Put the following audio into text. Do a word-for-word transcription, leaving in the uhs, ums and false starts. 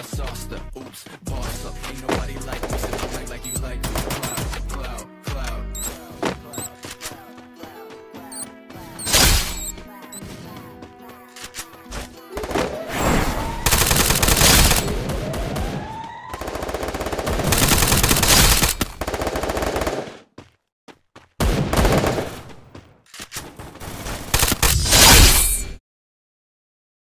I sauced her. Oops, boss up. Ain't nobody like me, so don't act like you like me. Clout, clout.